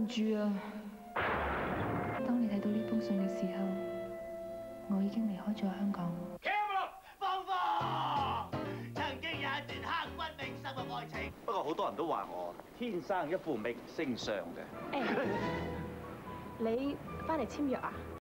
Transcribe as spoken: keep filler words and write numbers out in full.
唔住啊！當你睇到呢封信嘅時候，我已經離開咗香港。 放火！曾經有一段刻骨銘心嘅愛情。 不過好多人都話我天生一副明星相嘅。 誒，你翻嚟簽約啊？